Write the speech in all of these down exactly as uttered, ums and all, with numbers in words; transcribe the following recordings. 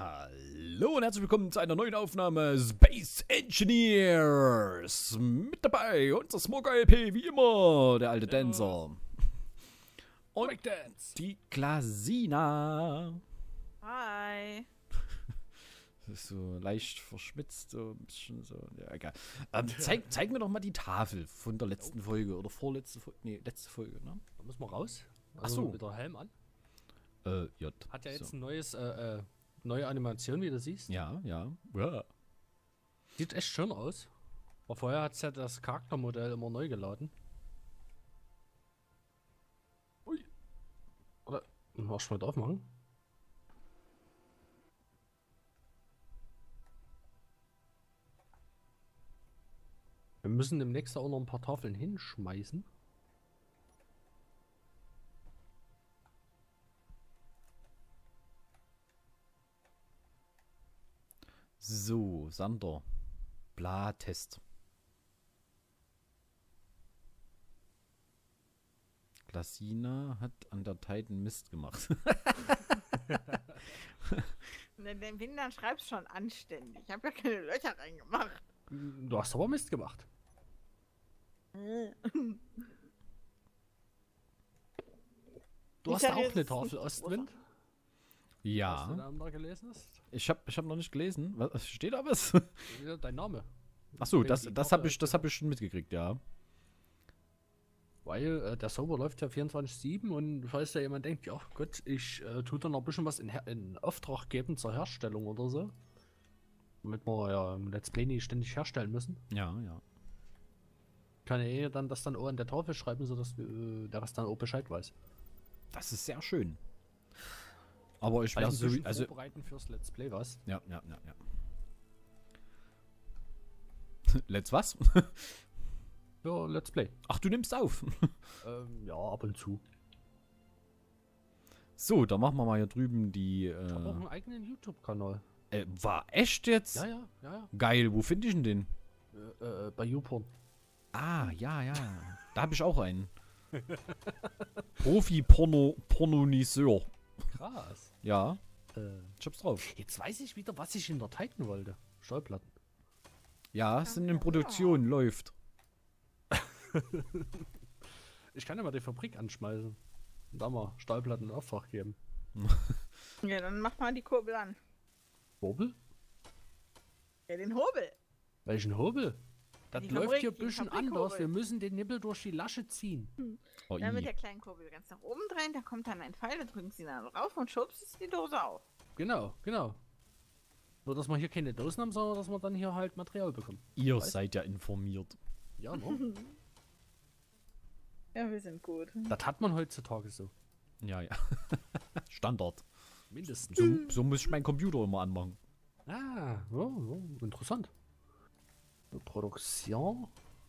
Hallo und herzlich willkommen zu einer neuen Aufnahme Space Engineers. Mit dabei unser Smoker L P, wie immer, der alte Dancer. Und Breakdance. die Glasina. Hi. Das ist so leicht verschmitzt, so ein bisschen so. Ja, egal. Ähm, zeig, zeig mir doch mal die Tafel von der letzten Folge oder vorletzte Folge. Nee, letzte Folge, ne? Da müssen wir raus. Ach so. Mit der Helm an. Äh, J. Hat ja jetzt So. ein neues, äh, äh, neue Animation, wie du siehst. Ja, ja. Ja. Sieht echt schön aus. Aber vorher hat es ja das Charaktermodell immer neu geladen. Ui. Oder, machst du mal drauf machen? Wir müssen demnächst auch noch ein paar Tafeln hinschmeißen. So, Sander. Bla, Test. Glasina hat an der Titan Mist gemacht. Den Windern schreibst schon anständig. Ich habe ja keine Löcher reingemacht. Du hast aber Mist gemacht. Du Ich hast sag da auch jetzt eine nicht, Tafel was- Ostwind. Hast du Ja. den Namen da gelesen hast? Ich habe ich hab noch nicht gelesen. Was, steht da was? Ja, dein Name. Achso, Wenn das, die das Tafel habe ich, das hab ich schon mitgekriegt, ja. Weil äh, der Server läuft ja vierundzwanzig sieben und falls da jemand denkt, ja Gott, ich äh, tue da noch ein bisschen was in, Her in Auftrag geben zur Herstellung oder so. Damit wir ja im Let's Play nicht ständig herstellen müssen. Ja, ja. Kann er eh dann das dann auch an der Tafel schreiben, sodass äh, der Rest dann auch Bescheid weiß. Das ist sehr schön. Aber ich Also, werde so. bisschen Also, vorbereiten fürs Let's Play, was? ja, ja, ja, ja. Let's was? Ja, Let's Play. Ach, du nimmst auf. Ähm, ja, ab und zu. So, da machen wir mal hier drüben die. Ich habe auch Äh, einen eigenen YouTube-Kanal. äh, war echt jetzt? Ja, ja, ja, ja. Geil, wo finde ich denn den? Äh, äh, bei YouPorn. Ah, ja, ja. Da habe ich auch einen. Profi-Pornoniseur. Krass. Ja, Äh, ich hab's drauf. jetzt weiß ich wieder, was ich in der Titan wollte. Stallplatten. Ja, sind in Produktion, läuft. Ich kann ja mal die Fabrik anschmeißen. Und da mal Stahlplatten in Auftrag geben. Ja, dann mach mal die Kurbel an. Hobel? Ja, den Hobel. Welchen Hobel? Das Die läuft Fabrik, hier ein die bisschen Fabrikhobel. anders. Wir müssen den Nippel durch die Lasche ziehen. Oh, Dann mit i. der kleinen Kurbel ganz nach oben drehen, da kommt dann ein Pfeil, da drücken sie dann drauf und schubst ist die Dose auf. Genau, genau. Nur, dass wir hier keine Dosen haben, sondern dass wir dann hier halt Material bekommen. Ihr Weißt? seid ja informiert. Ja, ne? Ja, wir sind gut. Das hat man heutzutage so. Ja, ja. Standard. Mindestens. So, so muss ich meinen Computer immer anmachen. Ah, ja, ja, interessant. Produktion.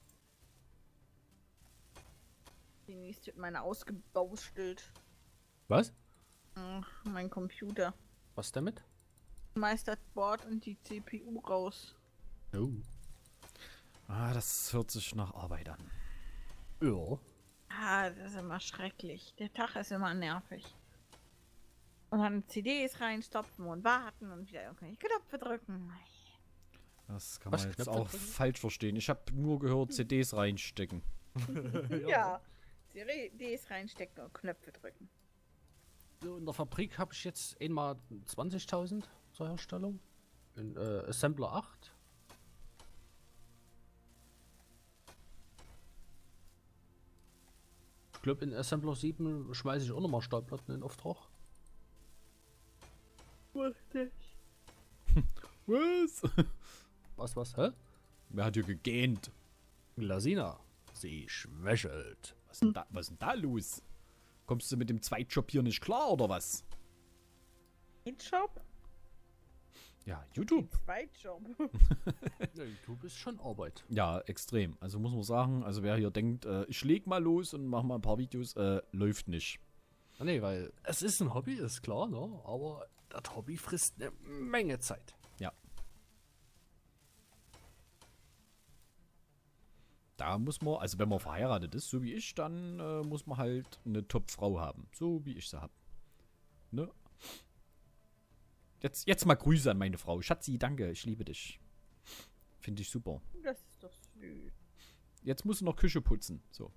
Die nächste wird meine ausgebaustelt. Was? Ach, mein Computer. Was damit? Meistert Board und die C P U raus. Oh. Ah, das hört sich nach Arbeit an. Ja. Ah, das ist immer schrecklich. Der Tag ist immer nervig. Und dann C Ds reinstopfen und warten und wieder irgendwelche Knöpfe drücken. Das kann Was, man jetzt Knöpfe auch drücken? falsch verstehen. Ich habe nur gehört, C Ds reinstecken. Ja. C Ds reinstecken und Knöpfe drücken. So, in der Fabrik habe ich jetzt einmal zwanzigtausend zur Herstellung. In äh, Assembler acht. Ich glaube, in Assembler sieben schmeiße ich auch nochmal Stahlplatten in Auftrag. Was? Was, was, hä? Wer hat hier gegähnt? Glasina. Sie schwächelt. Was ist denn da, was ist denn da los? Kommst du mit dem Zweitjob hier nicht klar, oder was? Job? Ja, YouTube. Zweitjob. Ja, YouTube ist schon Arbeit. Ja, extrem. Also muss man sagen, also wer hier denkt, äh, ich leg mal los und mach mal ein paar Videos, äh, läuft nicht. Ah, nee, weil es ist ein Hobby, ist klar, ne? Aber das Hobby frisst eine Menge Zeit. Ja. Da muss man, also wenn man verheiratet ist, so wie ich, dann äh, muss man halt eine Top-Frau haben. So wie ich sie hab. Ne? Jetzt, jetzt mal Grüße an meine Frau. Schatzi, danke, ich liebe dich. Finde ich super. Das ist doch süß. Jetzt musst du noch Küche putzen. So.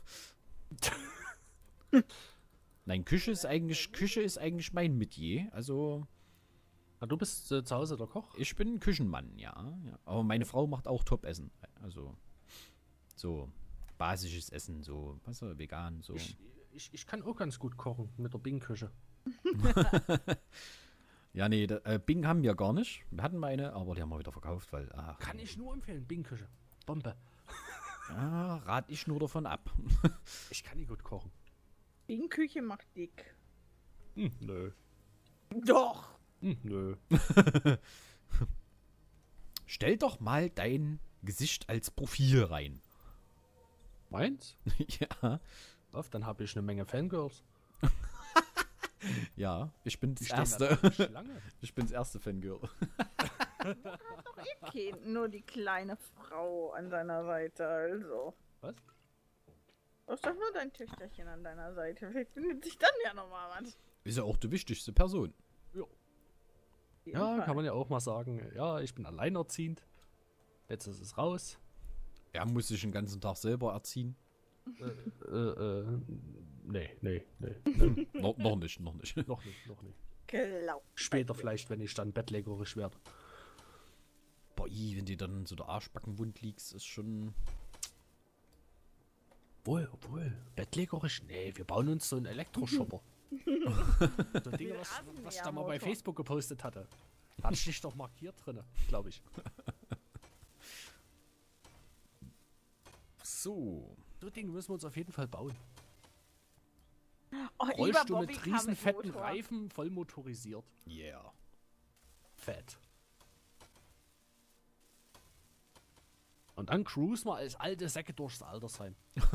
Nein, Küche ist eigentlich, Küche ist eigentlich mein Metier. Also, Ah, du bist äh, zu Hause der Koch? ich bin ein Küchenmann, ja, ja. Aber meine Frau macht auch Top-Essen. Also, so basisches Essen, so, was weißt du, vegan, so. Ich, ich, ich kann auch ganz gut kochen mit der Bing-Küche. Ja, nee, da, äh, Bing haben wir gar nicht. Wir hatten mal eine, aber die haben wir wieder verkauft, weil, ach, Kann ich nur empfehlen, Bing-Küche. Bombe. ja, rat ich nur davon ab. Ich kann nicht gut kochen. Die Küche macht dick. Hm, nö. Doch. Hm, nö. Stell doch mal dein Gesicht als Profil rein. Meins? Ja, Auf, dann habe ich eine Menge Fangirls. ja, ich bin das Die stehen da erste. wirklich Schlange. Ich bin das erste Fangirl. Doch eh kein, nur die kleine Frau an seiner Seite, also. Was? Du hast doch nur dein Töchterchen an deiner Seite. Vielleicht findet sich dann ja nochmal was. Ist ja auch die wichtigste Person. Ja, kann man ja auch mal sagen. Ja, ich bin alleinerziehend. Jetzt ist es raus. Er muss sich den ganzen Tag selber erziehen. Äh, äh, nee, nee, nee. nee. no, noch nicht, noch nicht. Noch nicht, noch nicht. Glaub. Später vielleicht, wenn ich dann bettlägerisch werde. Boah, i, wenn dir dann so der Arschbacken wund liegst, ist schon... Obwohl, obwohl. Bettlägerisch? Nee, wir bauen uns so einen Elektroshopper. So Dinge, was, was ich da mal bei Facebook gepostet hatte. Hatte ich dich doch markiert drin, glaube ich. So. So Dinge müssen wir uns auf jeden Fall bauen. Oh, lieber Rollstuhl Bobby mit kam riesenfetten Motor. Reifen, voll motorisiert. Yeah. Fett. Und dann cruisen wir als alte Säcke durchs Altersheim.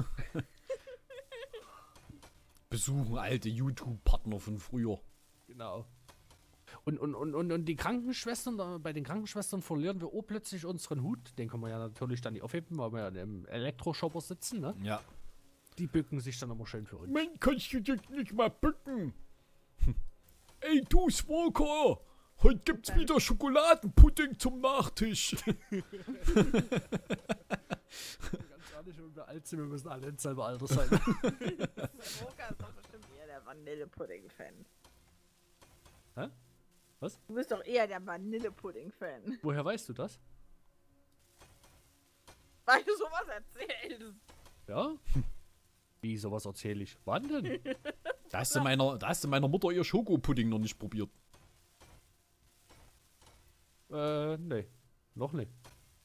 Besuchen alte YouTube-Partner von früher. Genau. Und, und, und, und, und die Krankenschwestern, da, bei den Krankenschwestern verlieren wir auch plötzlich unseren Hut. Den können wir ja natürlich dann nicht aufheben, weil wir ja im Elektroshopper sitzen, ne? Ja. Die bücken sich dann immer schön für uns. Mann, kannst du dich nicht mal bücken? Ey, du Smoker! Heute gibt's wieder Schokoladenpudding zum Nachtisch. Ganz ehrlich, wenn wir alt sind, wir müssen alle ins selbe Alter sein. Smoker ist doch bestimmt eher der Vanillepudding-Fan. Hä? Was? Du bist doch eher der Vanillepudding-Fan. Woher weißt du das? Weil du sowas erzählst. Ja? Wie, sowas erzähle ich? Wann denn? Da hast du meiner, da hast du meiner Mutter ihr Schokopudding noch nicht probiert. äh, nee. Noch nicht.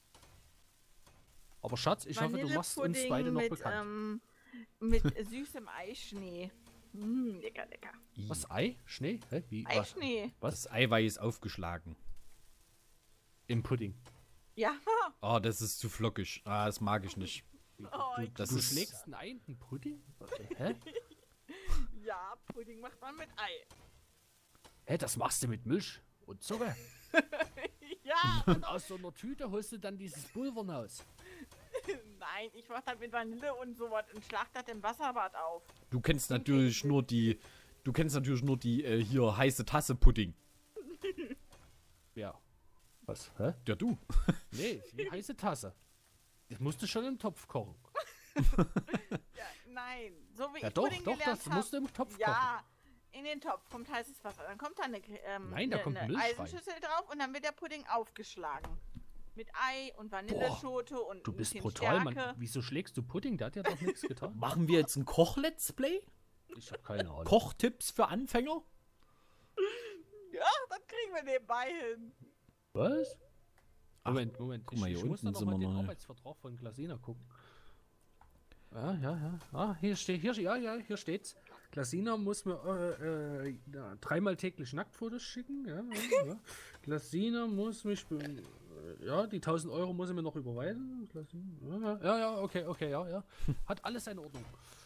Aber Schatz, ich hoffe, du machst uns beide noch mit, bekannt. Ähm, mit süßem Eischnee. Mm, lecker, lecker. I. Was, Ei? Schnee? Hä? Wie? Was? Eischnee. Was? Das Eiweiß aufgeschlagen. Im Pudding. Ja. Ah, das ist zu flockig. Ah, das mag ich nicht. Oh, Du, Das du ist- schlägst ein Ei in einen Pudding? Hä? ja, Pudding macht man mit Ei. Hä, das machst du mit Milch und Zucker. Ja. Und aus so einer Tüte holst du dann dieses Pulver raus. Nein, ich mach das mit Vanille und sowas und schlag das im Wasserbad auf. Du kennst natürlich nur die, du kennst natürlich nur die äh, hier heiße Tasse Pudding. Ja. Was? Hä? Ja, du. Nee, die heiße Tasse. Das musst du schon im Topf kochen. Ja, nein, so wie Ja ich doch, Pudding doch, gelernt das hab- musst du im Topf kochen. Ja, in den Topf kommt heißes Wasser. Dann kommt da eine, ähm, Nein, da eine, kommt eine Milch rein. Eisenschüssel drauf und dann wird der Pudding aufgeschlagen. Mit Ei und Vanilleschote und Du ein bist bisschen brutal, Stärke. Mann. Wieso schlägst du Pudding? Der hat ja doch nichts getan. Machen wir jetzt ein Koch-Let's Play? Ich hab keine Ahnung. Kochtipps für Anfänger? Ja, das kriegen wir nebenbei hin. Was? Moment, Moment. guck mal, ich, hier ich muss unten da noch sind mal wir den noch- Arbeitsvertrag von Glasina gucken. Ja, ja, ja. Ah, hier steht, hier, ja, ja, hier steht's. Glasina muss mir äh, äh, ja, dreimal täglich Nacktfotos schicken. Ja, ja, ja. Glasina muss mich, be- äh, ja, die tausend Euro muss sie mir noch überweisen. Glasina, ja, ja, ja, okay, okay, ja, ja. Hat alles seine Ordnung.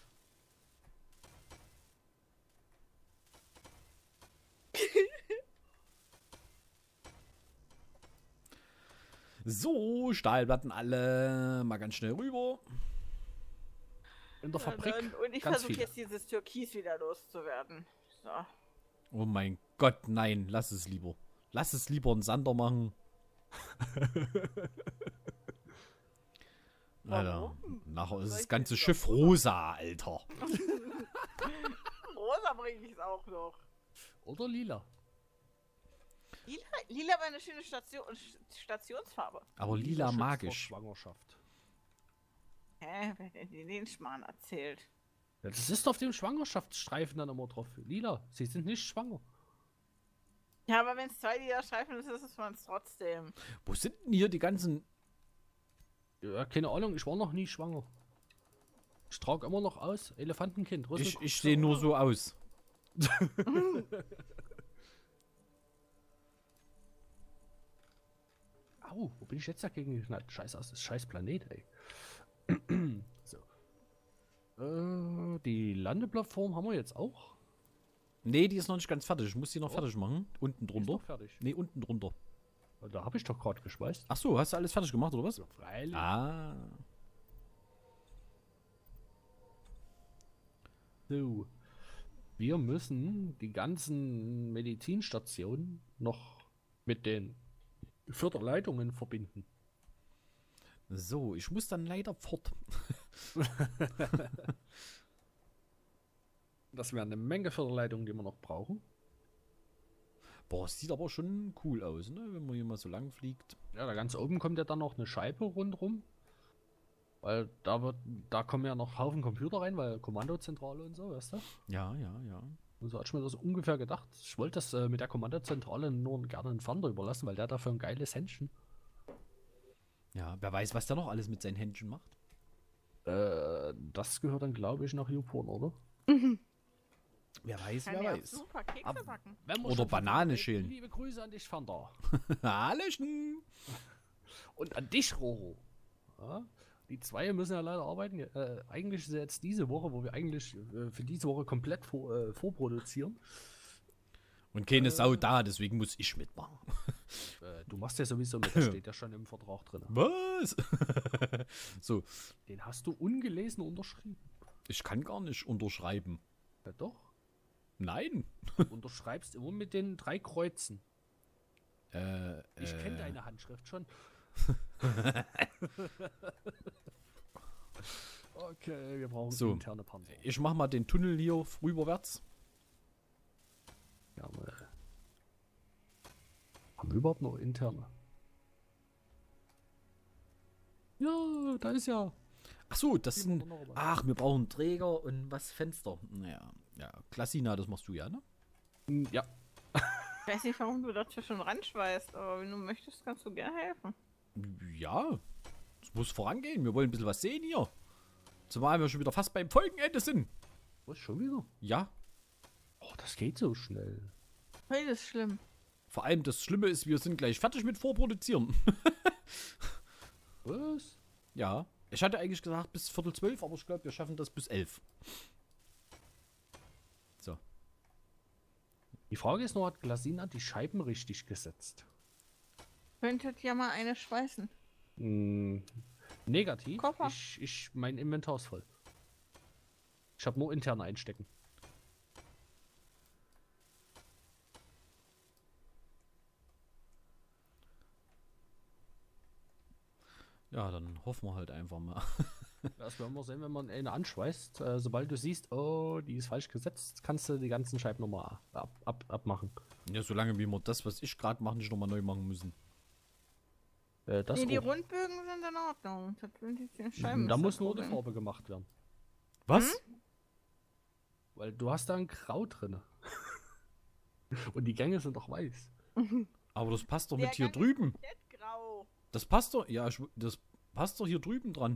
So, Stahlplatten alle mal ganz schnell rüber. In der Fabrik. Und, und ich ganz versuche viele. jetzt dieses Türkis wieder loszuwerden. So. Oh mein Gott, nein, lass es lieber. Lass es lieber einen Sander machen. Alter, nachher ist das ganze Schiff rosa, Alter. Rosa bringe ich es auch noch. Oder lila. Lila, lila war eine schöne Station, Stationsfarbe. Aber lila schützt mag vor ich. Schwangerschaft. Hä, wer hat dir den Schmarrn erzählt? Ja, das ist auf dem Schwangerschaftsstreifen dann immer drauf. Lila, sie sind nicht schwanger. Ja, aber wenn es zwei lila Streifen ist, ist es von uns trotzdem. Wo sind denn hier die ganzen... Ja, keine Ahnung, ich war noch nie schwanger. Ich trage immer noch aus. Elefantenkind. Rüssel, Ich, guck ich so. sehe nur so aus. Au, wo bin ich jetzt dagegen geknallt? Scheiße, das ist scheiß Planet, ey. So. Äh, die Landeplattform haben wir jetzt auch. Nee, die ist noch nicht ganz fertig. Ich muss die noch Oh. fertig machen. Unten Die ist drunter. doch fertig. Nee, unten drunter. Da habe ich doch gerade geschweißt. Ach so, hast du alles fertig gemacht, oder was? Ja, freilich. Ah. So. Wir müssen die ganzen Medizinstationen noch mit den Förderleitungen verbinden. So, ich muss dann leider fort. Das wäre eine Menge Förderleitungen, die wir noch brauchen. Boah, es sieht aber schon cool aus, ne? Wenn man hier mal so lang fliegt. Ja, da ganz oben kommt ja dann noch eine Scheibe rundrum. Weil da wird, da kommen ja noch Haufen Computer rein, weil Kommandozentrale und so, weißt du? Ja, ja, ja. Und so hatte ich mir das ungefähr gedacht. Ich wollte das äh, mit der Kommandozentrale nur gerne einen Fander überlassen, weil der dafür ein geiles Händchen. Ja, wer weiß, was der noch alles mit seinen Händchen macht. Äh, das gehört dann, glaube ich, nach Yupon, oder? Wer weiß, Kann wer ja auch weiß. super Kekse Ab- backen. Wenn wir Oder schon Banane von- schälen. Liebe Grüße an dich, Fander. Hallöchen. Und an dich, Roro. Ja, die zwei müssen ja leider arbeiten. Äh, eigentlich ist ja jetzt diese Woche, wo wir eigentlich äh, für diese Woche komplett vor, äh, vorproduzieren. Und keine Sau da, deswegen muss ich mitmachen. Äh, du machst ja sowieso mit, das steht ja schon im Vertrag drin. Was? So, Den hast du ungelesen unterschrieben. ich kann gar nicht unterschreiben. Ja doch. Nein. Du unterschreibst immer mit den drei Kreuzen. Äh, Ich äh, kenne deine Handschrift schon. Okay, wir brauchen So. interne Panzer. Ich mach mal den Tunnel hier rüberwärts. Ja, mal. Haben wir überhaupt noch interne? Ja, da ist ja. Ach so, das Sieht man sind... doch noch was. Ach, wir brauchen Träger und was Fenster. Naja, ja. Klassina, das machst du ja, ne? Hm, Ja. Ich weiß nicht, warum du dazu schon ranschweißt, aber wenn du möchtest, kannst du gerne helfen. Ja, es muss vorangehen. Wir wollen ein bisschen was sehen hier. Zumal wir schon wieder fast beim Folgenende sind. Was, schon wieder? Ja, Oh, das geht so schnell. Hey, das ist schlimm. vor allem das Schlimme ist, wir sind gleich fertig mit Vorproduzieren. Was? Ja, ich hatte eigentlich gesagt bis Viertel zwölf, aber ich glaube, wir schaffen das bis elf. So. Die Frage ist nur, hat Glasina die Scheiben richtig gesetzt? Könntet ja mal eine schweißen. Hm, negativ. Koffer. Ich, ich, mein Inventar ist voll. Ich habe nur interne einstecken. Ja, dann hoffen wir halt einfach mal. Das werden wir sehen, wenn man eine anschweißt. Äh, sobald du siehst, oh, die ist falsch gesetzt, kannst du die ganzen Scheiben nochmal ab, ab, abmachen. Ja, solange wie wir das, was ich gerade mache, nicht nochmal neu machen müssen. Äh, das Nee, die auch. Rundbögen sind in Ordnung. Das sind die Scheiben. Da ist muss das nur die Problem. Farbe gemacht werden. Was? Weil du hast da ein Grau drin. Und die Gänge sind doch weiß. Aber das passt doch Der mit hier Gang ist drüben. komplett grau. Das passt doch, ja, ich, das passt doch hier drüben dran.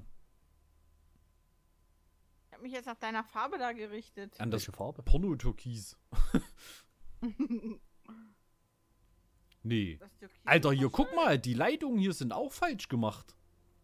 Ich hab mich jetzt nach deiner Farbe da gerichtet. An das Welche Farbe? Porno-Türkis. Nee. Das Türkis Alter, ist hier, doch guck schön. mal, die Leitungen hier sind auch falsch gemacht.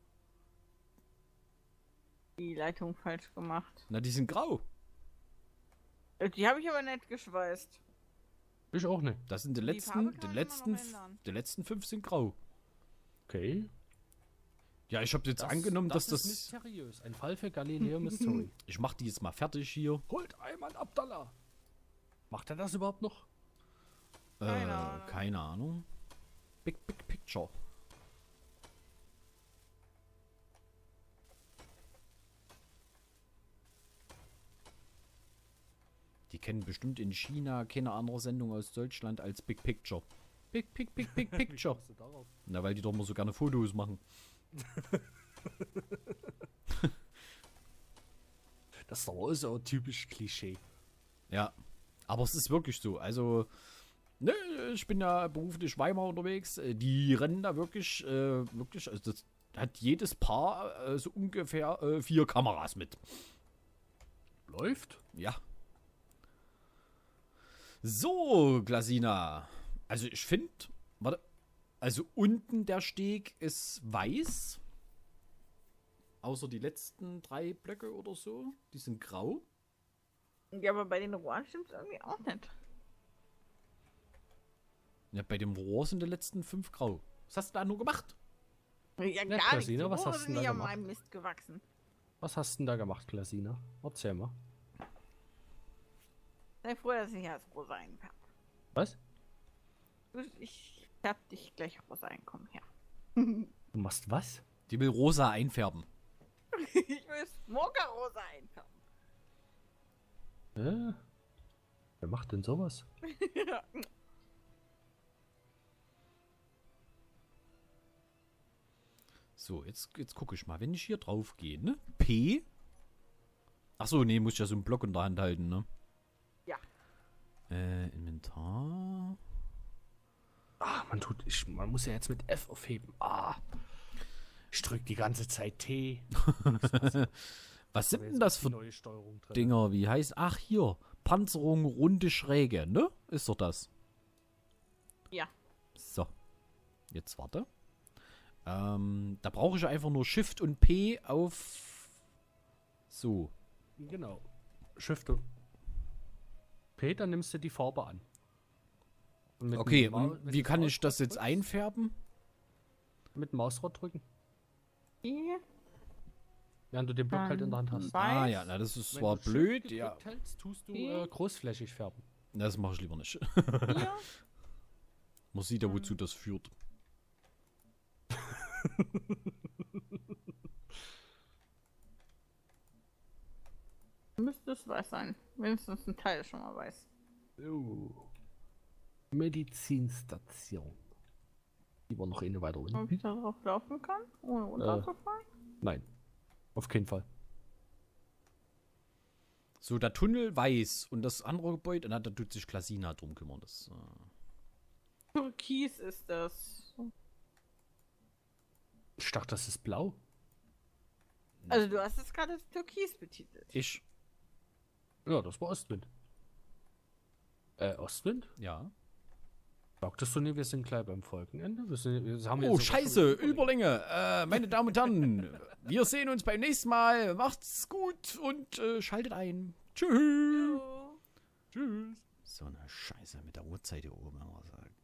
Die Leitung falsch gemacht. Na, die sind grau. Äh, Die habe ich aber nicht geschweißt. Ich auch nicht. Das sind die Die Farbe letzten, kann die man immer letzten, noch f- ändern. die letzten fünf sind grau. Okay. Ja, ich habe jetzt angenommen, dass das das... ist mysteriös. Ein Fall für Galileo Mystery. Ich mach die jetzt mal fertig hier. Holt einmal Abdallah. Macht er das überhaupt noch? Keine äh, Ahnung. keine Ahnung. Big, big picture. Die kennen bestimmt in China keine andere Sendung aus Deutschland als Big Picture. Big, big, big, big Picture. kommst du darauf? Na, weil die doch mal so gerne Fotos machen. Das ist doch so ein typisch Klischee. Ja, aber es ist wirklich so. Also, ne, ich bin ja beruflich Weimar unterwegs. äh, Die rennen da wirklich, äh, wirklich, also das hat jedes Paar äh, so ungefähr äh, vier Kameras mit. Läuft? Ja. So, Glasina. Also ich finde, warte, also unten der Steg ist weiß. Außer die letzten drei Blöcke oder so. Die sind grau. Ja, aber bei den Rohren stimmt es irgendwie auch nicht. Ja, bei dem Rohr sind die letzten fünf grau. Was hast du da nur gemacht? Ja, Ja, gar Christina, nicht. was Die hast Rohre du sind denn nicht da an gemacht? meinem Mist gewachsen. Was hast du denn da gemacht, Klasina? Erzähl mal. Sei froh, dass ich als rosa einfärbe. Was? Ich färb dich gleich rosa ein, komm her. Du machst was? Die will rosa einfärben. Ich will Smoker-rosa einfärben. Hä? Wer macht denn sowas? So, jetzt, jetzt gucke ich mal. Wenn ich hier drauf gehe, ne? P. Achso, nee, muss ich ja so einen Block in der Hand halten, ne? Ja. Äh, Inventar. Ah, man tut, ich, man muss ja jetzt mit F aufheben. Ah. Ich drück die ganze Zeit T. Was sind Da denn das ist die für neue Steuerung drin. Dinger? Wie heißt? Ach, hier. Panzerung, runde Schräge, ne? Ist doch das. Ja. So. Jetzt warte. Ähm, da brauche ich einfach nur Shift und P auf. So. Genau. Shift und P, dann nimmst du die Farbe an. Und mit Okay, dem Mau- und wenn wie du kann das ich das jetzt drückst, einfärben? Mit dem Mausrad drücken. Hier. Während du den Block halt in der Hand hast. Weiß. Ah ja, na, das ist Wenn zwar du Shift blöd, gedrückt ja. hältst, tust du Hier. äh, großflächig färben. Das mache ich lieber nicht. Hier. Man sieht ja, wozu das führt. Müsste es weiß sein. Mindestens ein Teil schon mal weiß. Oh. Medizinstation. Lieber noch eine weiter unten. Ob ich da drauf laufen kann, ohne runterzufallen? Nein. Auf keinen Fall. So, der Tunnel weiß und das andere Gebäude, na, da tut sich Klasina drum kümmern. Das, äh Türkis ist das. Ich dachte, das ist blau. Also du hast es gerade als Türkis betitelt. ich, Ja, das war Ostwind. Äh, Ostwind? ja. Sagtest du nie, wir sind gleich beim Folgenende? Wir sind, wir haben Oh, jetzt sogar scheiße, schon Überlänge. Äh, meine Damen und Herren, wir sehen uns beim nächsten Mal. Macht's gut und äh, schaltet ein. Tschüss. Jo. Tschüss. So eine Scheiße mit der Uhrzeit hier oben, wenn man sagt.